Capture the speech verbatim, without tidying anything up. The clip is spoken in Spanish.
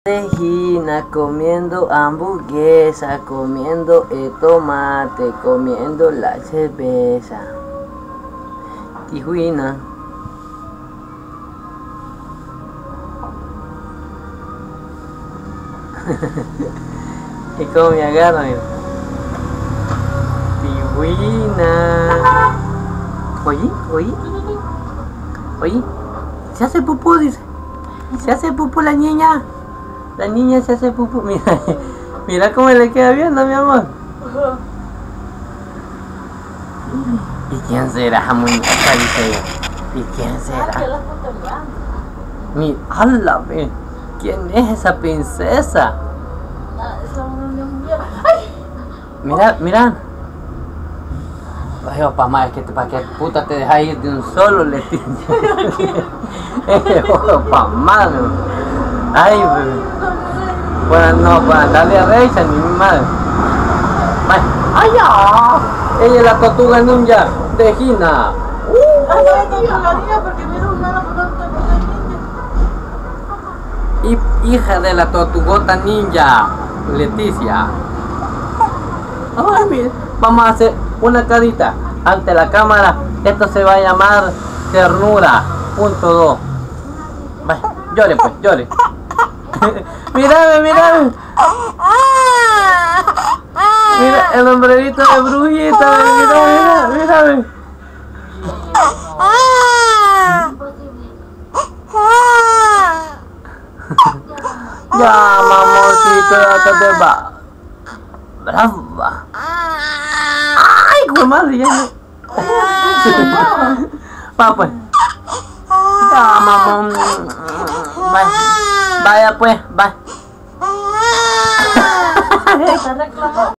Regina comiendo hamburguesa, comiendo el tomate, comiendo la cerveza. Tijuina. Y como me agarran, mira. Tijuina. Oye, oye, oye, se hace pupú, dice. Se hace pupú la niña. La niña se hace pupú. Mira, mira cómo le queda viendo, mi amor. ¿Y quién será, muñeca? Dice ella. ¿Y quién será? Mira, ¡hala! ¿Quién es esa princesa? Mira, mira. Ay, opa, ma, es que para que puta te dejas ir de un solo, Leticia. Opa, mano. Ay, bebé. Bueno, no, para darle a Reisa, ni mi madre. ¡Ay, ya! Ella es la tortuga ninja de Gina. ¡Uh! ¡Ay, la tortuga ninja! Porque me dieron una tortuga ninja. Hija de la tortugota ninja, Leticia. Ay, mire, vamos a hacer una carita ante la cámara. Esto se va a llamar ternura. Punto dos. Vaya, llore pues, llore. Mírame, mírame. Mira el sombrerito de brujita. Mira, mira, mírame. Ya, mamorcito, ya te va. Brava. Ay, como madre, ya no. Va pues. Ya, mamón. Vaya. Vaya pues, va. Está reclamando.